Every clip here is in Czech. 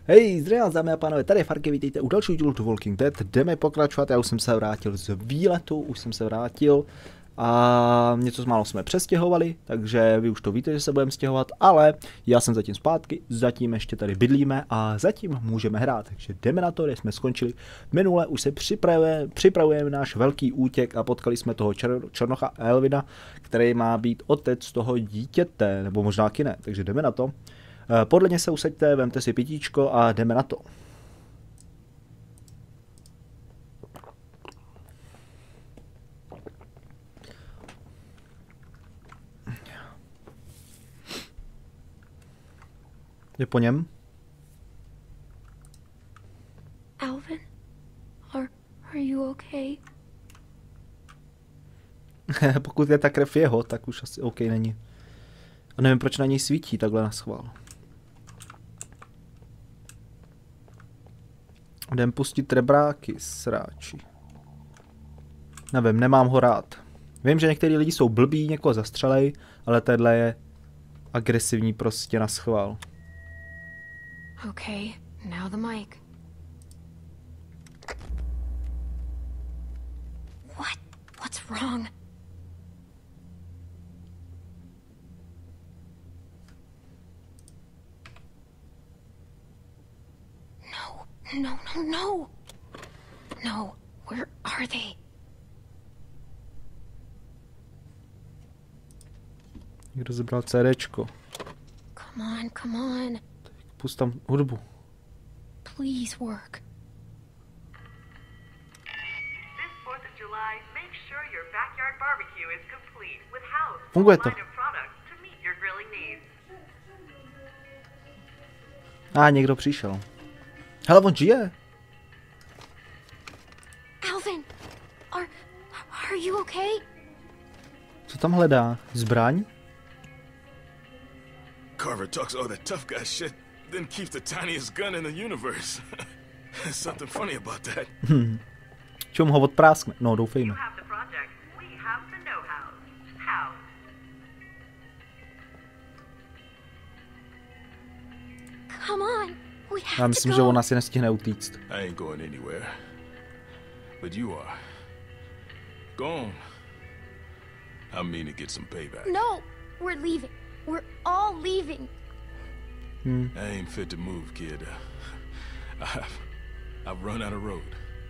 Hej, zdravím vás, dámy a pánové, tady je Farky, vítejte u dalšího dílu The Walking Dead. Jdeme pokračovat, já už jsem se vrátil z výletu, a něco málo jsme přestěhovali, takže vy už to víte, že se budeme stěhovat, ale já jsem zatím zpátky, zatím ještě tady bydlíme a zatím můžeme hrát, takže jdeme na to, kde jsme skončili. Minule už se připravujeme náš velký útěk a potkali jsme toho Černocha Elvina, který má být otec toho dítěte, nebo možná taky ne, takže jdeme na to. Podle mě se usaďte, vemte si pitíčko a jdeme na to. Je po něm? Alvin, are you okay? Pokud je ta krev jeho, tak už asi OK není. A nevím, proč na něj svítí takhle na schvál. Jdem pustit rebráky, sráči. Nevím, nemám ho rád. Vím, že některý lidi jsou blbí, někoho zastřelej, ale tenhle je agresivní prostě na schvál. Okay, now the mic. What? What's wrong? No, where are they? Někdo zebral CDčko. Come on. Pust tam hudbu. Please work. This 4th of July, make sure your backyard barbecue is complete with House Funguje to. line of products to meet your grilling needs. Někdo přišel. Hele, on žije. Alvin, are you okay? Co tam hledá? Zbraň? Carver talks all that tough guy shit, then keeps the tiniest gun in the universe. There's something funny about that. Čemu ho odpráskne? No, You doufejme. have the project, we have the know-how. House. Come on, we have Já to myslím, go. že on asi nestihne utíct. I ain't going anywhere. But you are. Go on. I mean to get some payback. No, we're leaving. We're all leaving. I ain't fit to move, kid. I've run out of road.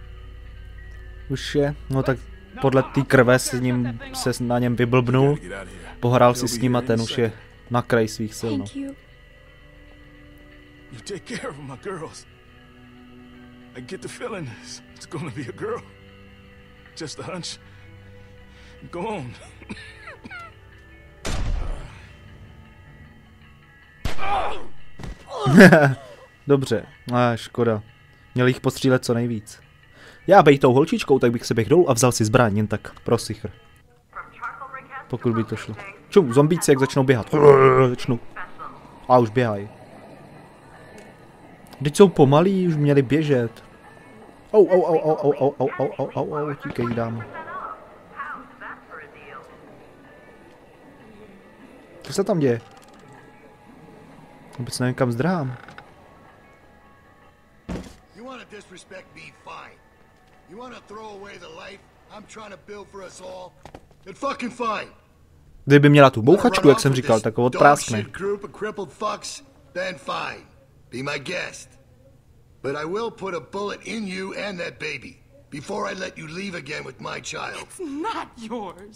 Už je? No tak podle té krve se na něm vyblbnul. Gotta get out of here. Pohrál si s ním a ten už je na kraji svých sil. No. Thank you. You take care of my girls. I get the feeling it's gonna be a girl. Just a hunch. Go on. Dobře, škoda. Měl jich postřílet co nejvíc. Já bej tou holčičkou, tak bych se běh dolů a vzal si zbraň, jen tak pro sichr. Pokud by to šlo. Čum, zombíci jak začnou běhat. Začnou. A už běhají. Teď jsou pomalí, už měli běžet. Tíkej dám. Co se tam děje? Vůbec nevím, kam zdrhám. You want to disrespect me, fine. You want to throw away the life I'm trying to build for us all? Then fucking fine. Kdyby měla tu bouchačku, jak jsem říkal, tak ho odpráskne. Group of crippled fucks, then fine. Be my guest. But I will put a bullet in you and that baby before I let you leave again with my child. It's not yours.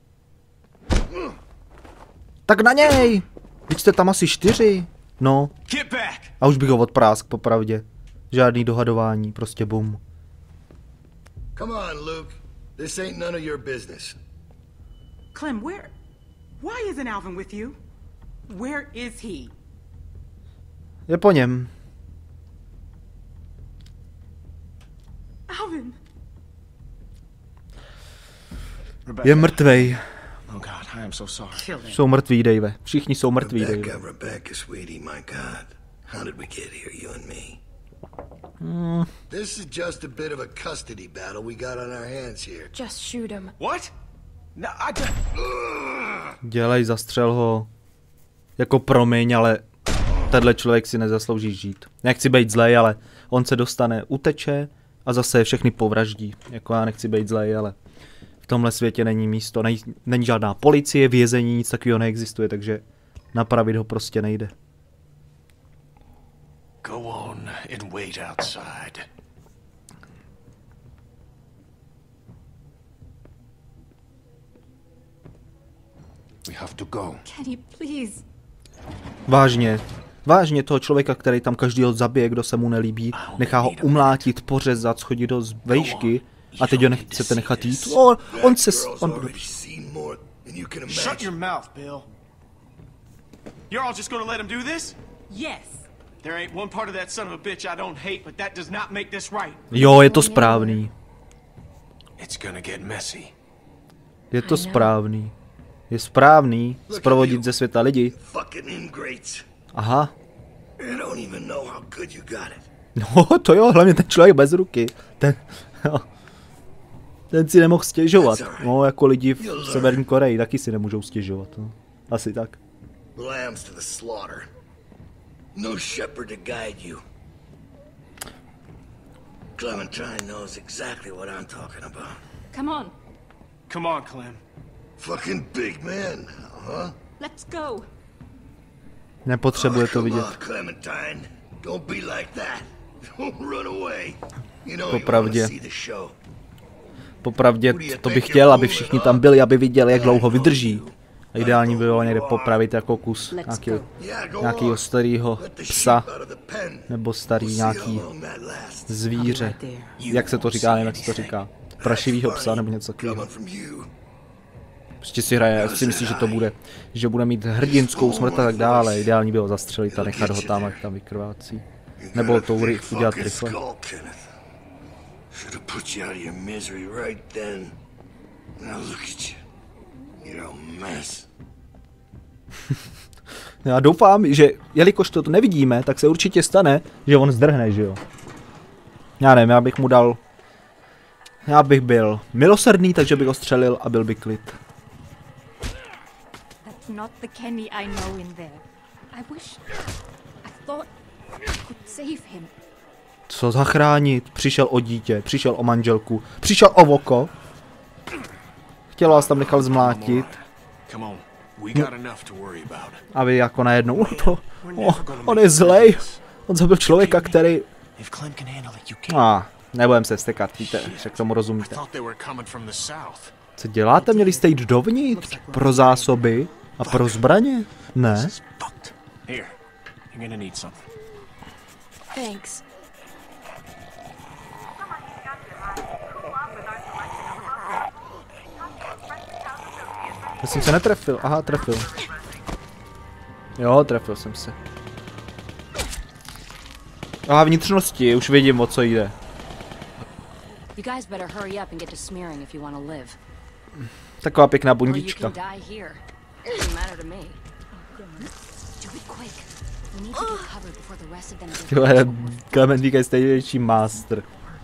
Tak na něj! Teď jste tam asi 4. No. Get back! A už bych ho odprásk, popravdě. Žádný dohadování, prostě bum. Come on, Luke. This ain't none of your business. Clem, why isn't Alvin with you? Where is he? Je po něm. Alvin! Je mrtvej. Oh God, I am so sorry. Kill him. Jsou mrtví, Dave. Všichni jsou mrtví, Dave. Rebecca, sweetie, my God. How did we get here, you and me? This is just a bit of a custody battle we got on our hands here. Just shoot him. What? No, Dělej, zastřel ho. Jako promiň, ale tenhle člověk si nezaslouží žít. Nechci být zlej, ale on se dostane, uteče a zase všechny povraždí. Jako já nechci být zlej, ale v tomhle světě není místo, není žádná policie, vězení, nic takového neexistuje, takže napravit ho prostě nejde. Go on and wait outside. We have to go. Kenny, please. Vážně toho člověka, který tam každýho zabije, kdo se mu nelíbí, nechá ho umlátit, pořezat, schodit do vejšky a teď ho nechcete nechat jít. Shut your mouth, Bill. You're all just gonna let him do this? Yes. There ain't one part of that son of a bitch I don't hate, but that does not make this right. Jo, je to správný. It's gonna get messy. Je to správný. Je správný zprovodit ze světa lidi. Aha. No, to jo, hlavně ten člověk bez ruky. Ten si nemohl stěžovat. No, jako lidi v Severní Koreji taky si nemůžou stěžovat. No. Asi tak. No shepherd to guide you. Clementine knows exactly what I'm talking about. Come on. Come on, Clem. Fucking big man, huh? Let's go. Nepotřebuje to vidět. Clementine, don't be like that. Don't run away. You know Popravdě. Popravdě to bych chtěl, aby všichni tam byli, aby viděli, jak dlouho vydrží. A ideální by bylo někde popravit jako kus nějakého starého psa, nebo starý nějaký zvíře. Jak se to říká, nevím, jak se to říká. Prašivýho psa, nebo něco takového. Prostě si hraje, si myslí, že to bude, že bude mít hrdinskou smrt a tak dále. Ideální bylo zastřelit a nechat ho tam, jak tam vykrvácí. Nebo to udělat rychle. Já doufám, že jelikož to nevidíme, tak se určitě stane, že on zdrhne, že jo. Já nevím, já bych byl milosrdný, takže bych ho střelil a byl by klid. That's not the Kenny I know in there. I thought I could save him. Co zachránit? Přišel o dítě, přišel o manželku, přišel o oko. Chtěl vás tam nechal zmlátit. A vy jako najednou, on je zlej. On zabil člověka, který... Nebudem se stekat, víte, že k tomu rozumíte. Co děláte? Měli jste jít dovnitř? Pro zásoby? A pro zbraně? Ne? Thanks. Já jsem se netrefil. Aha, trefil. Jo, trefil jsem se. Aha, vnitřnosti, už vidím, o co jde. Taková pěkná bundička. Tyhle, Clementíka je stejně větší master.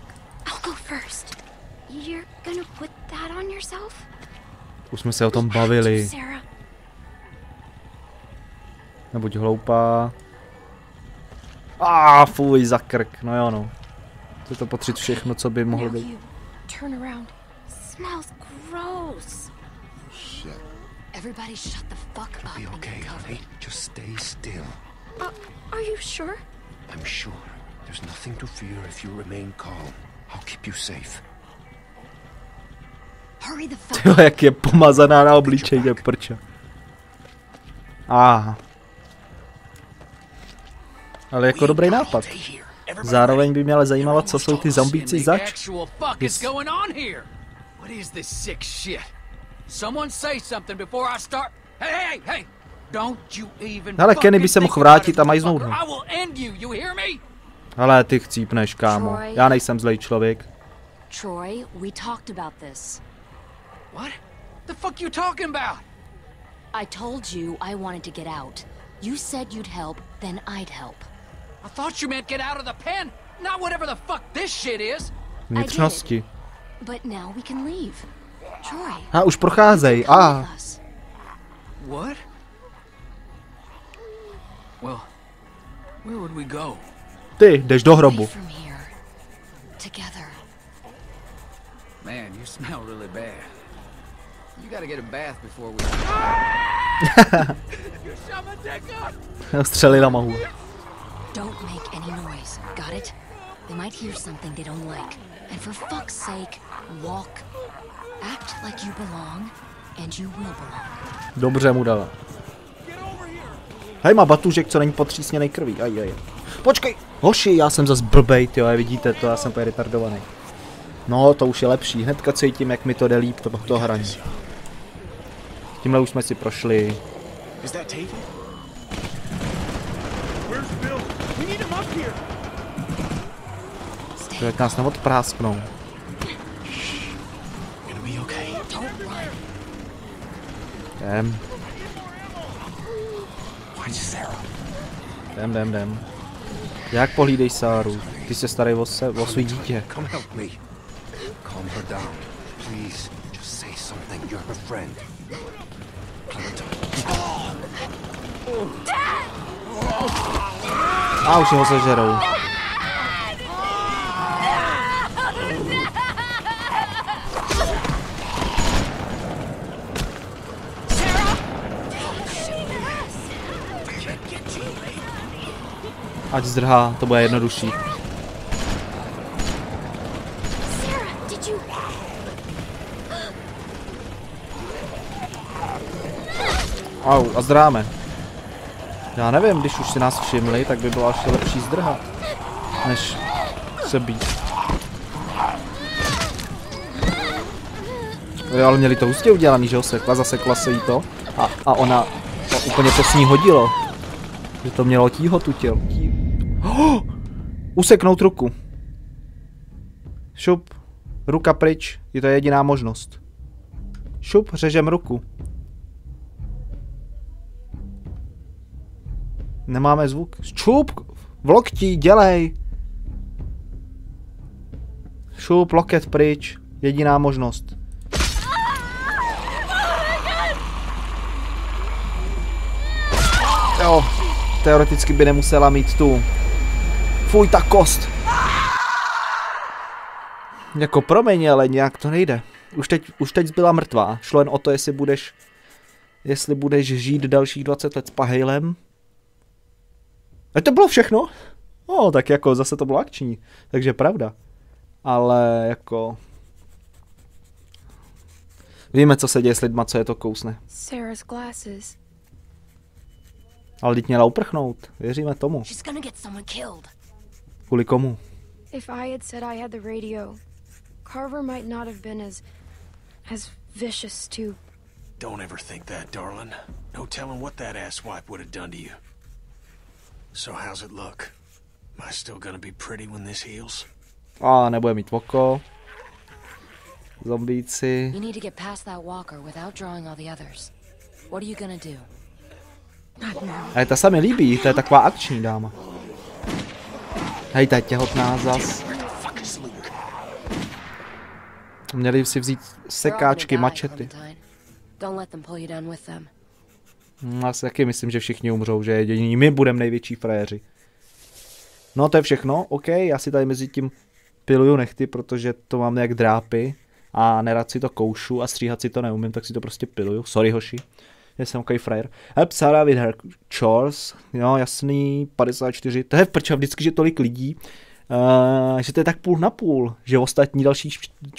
Už jsme se o tom bavili. Nebuď hloupá. Fuj, za krk, no jo no. Chce to potřít všechno, co by mohlo být. Everybody shut the fuck up. Be okay, honey. Just stay still. Are you sure? I'm sure. There's nothing to fear if you remain calm. I'll keep you safe. Hurry the fuck. Tyhle, jak je pomazaná na obličej, je prča. Ale jako dobrý nápad. Zároveň by mě ale zajímalo, co jsou ty zombíci zač. Ale Kenny by se mohl vrátit a majznout ho. Ale ty chcípneš, kámo. Já nejsem zlej člověk. Troy, we talked about this. What? The fuck you talking about? I told you I wanted to get out. You said you'd help, then I'd help. I thought you meant get out of the pen, not whatever the fuck this shit is. Vnitřnosti. But now we can leave. Troy. Už procházej. What? Well, Where would we go? Ty, jdeš do hrobu. From here. Together. Man, you smell really bad. You gotta get a bath before we... You shot my dick up! Střelila mahu. Don't make any noise. Got it? They might hear something they don't like. And for fuck's sake, walk. Act like you belong, and you will belong. Dobře mu dala. Hej, má batužek, co není potřísněnej krví. Aj. Počkej, hoši, já jsem zas blbej, jo, vidíte to, já jsem úplně retardovaný. No, to už je lepší, hnedka cítím, jak mi to jde líp, to hraní. Tímhle už jsme si prošli. To jak nás neodprásknou. Jdem. Jak pohlídej Sáru? Ty se starej o svý dítě. A už ho sežerou. Ať zdrhá, to bude jednodušší. Au, a zdráme. Já nevím, když už si nás všimli, tak by bylo ještě lepší zdrhat, než se být. Jo, ale měli to hustě udělaný, že ho sekla, zasekla se jí to a ona to úplně to s ní hodilo. Že to mělo tíhotu těl. Useknout ruku. Šup, ruka pryč, je to jediná možnost. Šup, řežem ruku. Nemáme zvuk. Šup, v lokti, dělej. Šup, loket pryč, jediná možnost. Jo, teoreticky by nemusela mít tu. Fuj, ta kost. Jako promiň, ale nějak to nejde. Už teď byla mrtvá. Šlo jen o to, jestli budeš žít dalších 20 let s Pahejlem. A to bylo všechno? No, tak jako zase to bylo akční. Takže pravda. Ale jako... Víme, co se děje s lidma, co je to kousne. Sarah's glasses. Ale teď měla uprchnout. Věříme tomu. Kvůli komu? If I had said I had the radio, Carver might not have been as vicious too. Don't ever think that, darling. No telling what that asswipe would have done to you. So how's it look? Am I still gonna be pretty when this heals? A nebude mít oko. Zombíci. You need to get past that walker without drawing all the others. What are you gonna do? Ale ta se mi líbí, to je taková akční dáma. Hej, ta je těhotná zas. Měli si vzít sekáčky, mačety. Já si taky myslím, že všichni umřou, že jediní my budeme největší frajeři. No to je všechno, OK, já si tady mezi tím piluju nechty, protože to mám nějak drápy a nerad si to koušu a stříhat si to neumím, tak si to prostě piluju. Sorry hoši, já jsem takový frajer. Help Sarah with her chores, jo jasný, 54, to je prča vždycky, že tolik lidí, že to je tak půl na půl, že ostatní dalších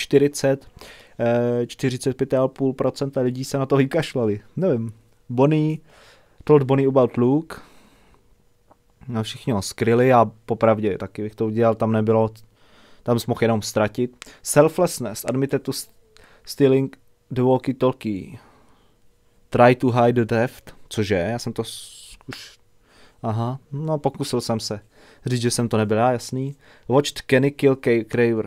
45,5% lidí se na to vykašlali, nevím. Bonnie, told Bonnie about Luke. No všichni ho skryli a popravdě taky bych to udělal, tam nebylo, tam jsme mohl jenom ztratit. Selflessness, admitted to stealing the walkie-talkie. Try to hide the theft, cože, já jsem to už, aha, no pokusil jsem se říct, že jsem to nebyl já, jasný. Watched Kenny kill Craver.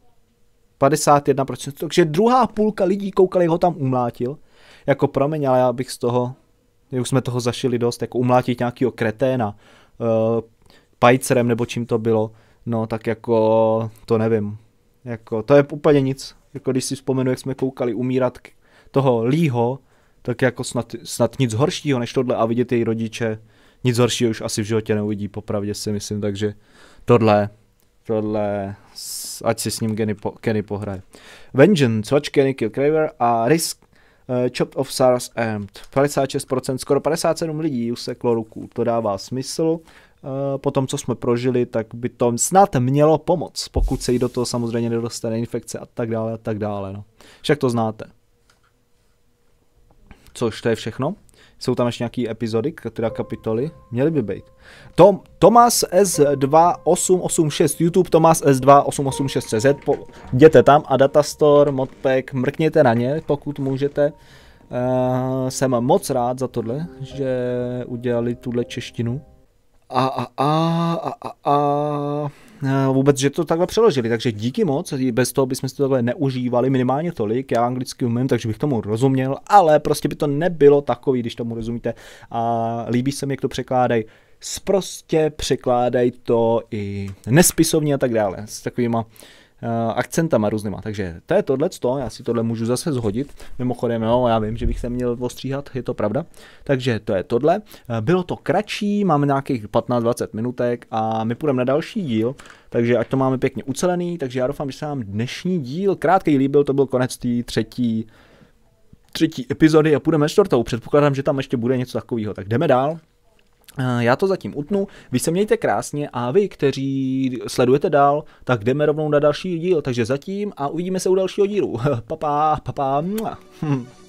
51%, takže druhá půlka lidí koukali, ho tam umlátil. Jako promiň, ale já bych z toho, už jsme toho zašili dost, jako umlátit nějakýho kreténa, pajcerem nebo čím to bylo, no tak jako, to nevím, jako to je úplně nic, jako když si vzpomenu, jak jsme koukali umírat toho Leeho, tak jako snad nic horšího než tohle a vidět její rodiče nic horšího už asi v životě neuvidí, popravdě si myslím, takže tohle, ať si s ním Kenny pohraje. Vengeance, Watch Kenny Kill Craver a Risk Chopped of Sarah's Armed. 56%, skoro 57 lidí useklo ruku, to dává smysl. Po tom, co jsme prožili, tak by to snad mělo pomoct, pokud se jí do toho samozřejmě nedostane infekce a tak dále. No. Však to znáte. Což to je všechno. Jsou tam ještě nějaký epizody, teda kapitoly, měly by být. Tomas S2886, YouTube Tomas S2886CZ, jděte tam a Datastore, Modpack, mrkněte na ně, pokud můžete. Jsem moc rád za tohle, že udělali tuhle češtinu. Vůbec, že to takhle přeložili, takže díky moc, bez toho bychom si to takhle neužívali minimálně tolik, já anglicky umím, takže bych tomu rozuměl, ale prostě by to nebylo takový, když tomu rozumíte a líbí se mi, jak to překládají, sprostě překládají to i nespisovně a tak dále, s takovýma akcentama různýma, takže to je tohleto, já si tohle můžu zase zhodit, mimochodem, no, já vím, že bych se měl ostříhat, je to pravda, takže to je tohle, bylo to kratší, máme nějakých 15-20 minutek a my půjdeme na další díl, takže ať to máme pěkně ucelený, takže já doufám, že se vám dnešní díl krátkej líbil, to byl konec té třetí epizody a půjdeme čtvrtou, předpokládám, že tam ještě bude něco takového, tak jdeme dál. Já to zatím utnu, vy se mějte krásně a vy, kteří sledujete dál, tak jdeme rovnou na další díl, takže zatím a uvidíme se u dalšího dílu. Pa.